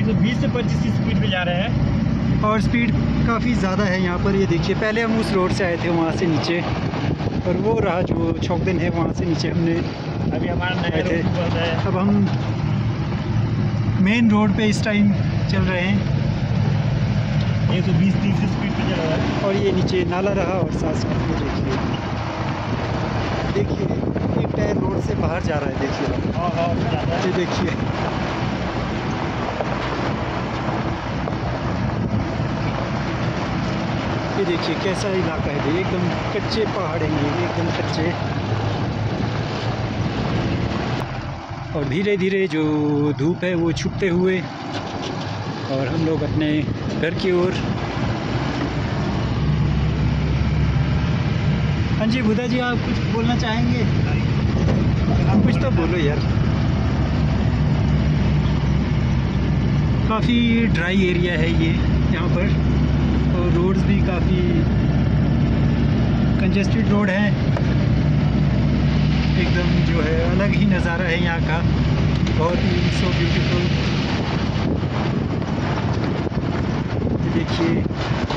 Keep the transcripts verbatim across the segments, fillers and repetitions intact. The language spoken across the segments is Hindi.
सौ बीस से पच्चीस की स्पीड पे जा रहे हैं और स्पीड काफ़ी ज़्यादा है यहाँ पर। ये देखिए, पहले हम उस रोड से आए थे वहाँ से नीचे, और वो रहा जो चौकदन है, वहाँ से नीचे हमने अभी हमारा नया थे। रोड है। अब हम मेन रोड पे इस टाइम चल रहे हैं, एक सौ बीस तीस की स्पीड पे चल रहा है। और ये नीचे नाला रहा और साथ साथ में देखिए देखिए एक टायर रोड से बाहर जा रहा है। देखिए हाँ हाँ ज़्यादा है। ये देखिए, ये देखिए कैसा इलाका है भाई, एकदम कच्चे पहाड़ हैं ये, एकदम कच्चे। और धीरे धीरे जो धूप है वो छुपते हुए, और हम लोग अपने घर की ओर। हाँ जी बुधा जी, आप कुछ बोलना चाहेंगे? आप कुछ तो बोलो यार। काफ़ी ड्राई एरिया है ये यहाँ पर, और रोड्स भी काफ़ी कंजेस्टेड रोड है एकदम, जो है अलग ही नज़ारा है यहाँ का, बहुत ही सो ब्यूटीफुल। देखिए,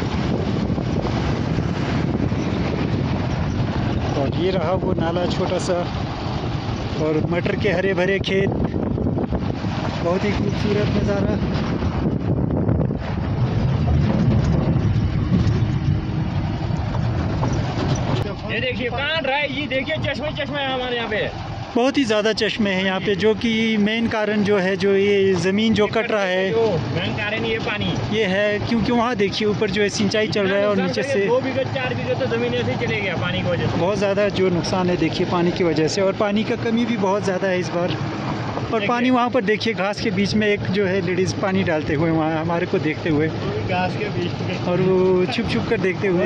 और ये रहा वो नाला छोटा सा, और मटर के हरे भरे खेत, बहुत ही खूबसूरत नज़ारा। ये देखिए कहाँ ड्राई, ये देखिए चश्मे चश्मे है हमारे यहाँ पे, बहुत ही ज़्यादा चश्मे हैं यहाँ पे, जो कि मेन कारण जो है, जो ये ज़मीन जो कट रहा है, मेन कारण ये पानी ये है। क्योंकि वहाँ देखिए ऊपर जो है सिंचाई चल रहा है, और नीचे से दो बीघे चार बीघे तो ज़मीन ऐसे ही चले गया पानी की वजह से। बहुत ज़्यादा जो नुकसान है देखिए पानी की वजह से, और पानी का कमी भी बहुत ज़्यादा है इस बार। और पानी वहाँ पर देखिए घास के बीच में एक जो है लेडीज़ पानी डालते हुए वहाँ हमारे को देखते हुए, घास के बीच में, और वो छुप छुप कर देखते हुए।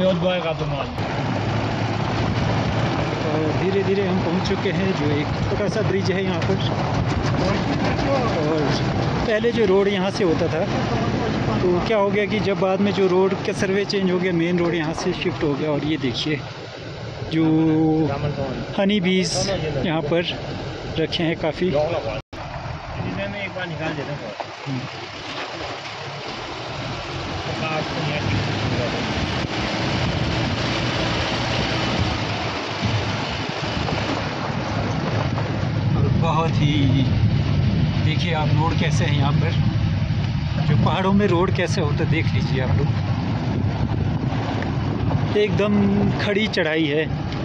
और धीरे धीरे हम पहुंच चुके हैं, जो एक छोटा सा ब्रिज है यहाँ पर। और पहले जो रोड यहाँ से होता था, तो क्या हो गया कि जब बाद में जो रोड का सर्वे चेंज हो गया, मेन रोड यहाँ से शिफ्ट हो गया। और ये देखिए जो हनी बीज यहाँ पर रखे हैं काफ़ी। एक बार निकाल देता हूँ। बहुत ही देखिए आप रोड कैसे है यहाँ पर, जो पहाड़ों में रोड कैसे होता है देख लीजिए आप लोग, एकदम खड़ी चढ़ाई है।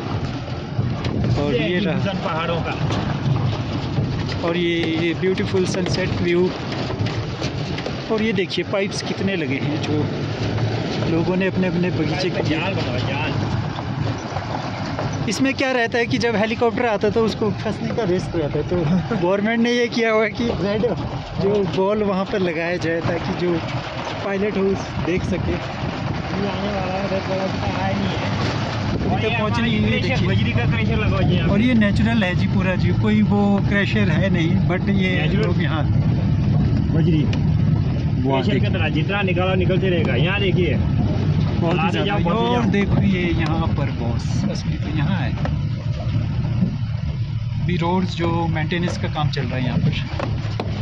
और ये रहा पहाड़ों का, और ये ये ब्यूटीफुल सनसेट व्यू। और ये देखिए पाइप्स कितने लगे हैं, जो लोगों ने अपने अपने बगीचे के जाल बनाओ जाल। इसमें क्या रहता है कि जब हेलीकॉप्टर आता है तो उसको फंसने का रिस्क रहता है, तो गवर्नमेंट ने ये किया हुआ है कि रेड जो बॉल वहाँ पर लगाया जाए, ताकि जो पायलट हो उस देख सके। आने वाला है, बहुत बड़ा तो आया नहीं है, तक पहुँचने ही नहीं देखिए। बजरी का क्रशर लगा जी, और ये नेचुरल है जी पूरा जी, कोई वो क्रशर है नहीं, बट ये लोग यहाँ बजरी क्रशर की तरह जितना निकाला निकलते रहेगा। यहाँ देखिए बहुत ही ज़्यादा। और देखो ये यहाँ पर बॉस असली तो यहाँ है, भी रोड्स जो मेंटेनेंस का काम चल रहा है यहाँ पर।